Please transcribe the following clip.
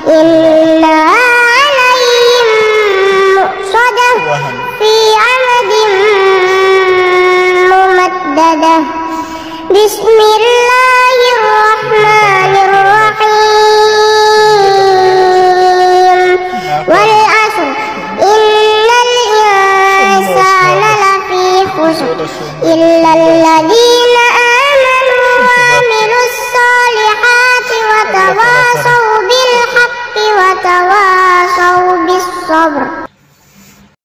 إنها عليهم مؤصدة في عمد ممددة. بسم الله الرحمن الرحيم. والعصر إن الإنسان لفي خسر إلا الذين آمنوا وعملوا الصالحات وتواصوا بالحق وتواصوا بالصبر.